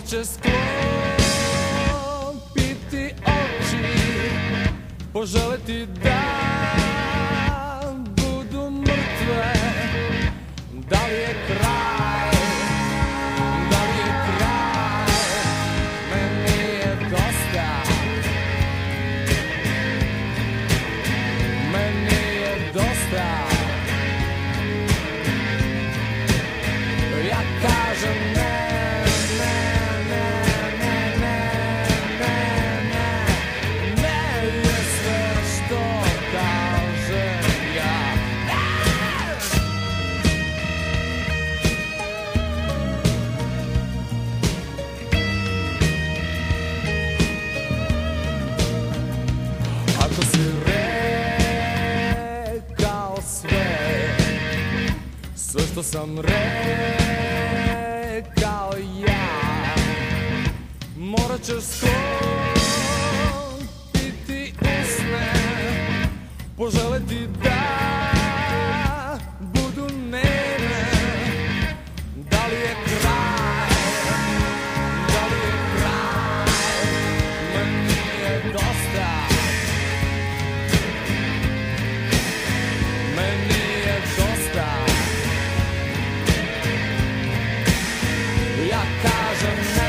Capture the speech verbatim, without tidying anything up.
će sklopiti oči, poželeti da budu mrtve. Da li je kraj, da li je kraj, meni je dosta, meni je dosta. Ja kažem ne, ne, ne, ne, ne, ne, ne, ne je sve što kažem ja. Ako si rekao sve, sve što sam rekao ja, morat ćeš sklopiti usne, poželeti da budu neme. Da li je kraj, da li je kraj, meni je dosta, meni je dosta. Ja kažem ne.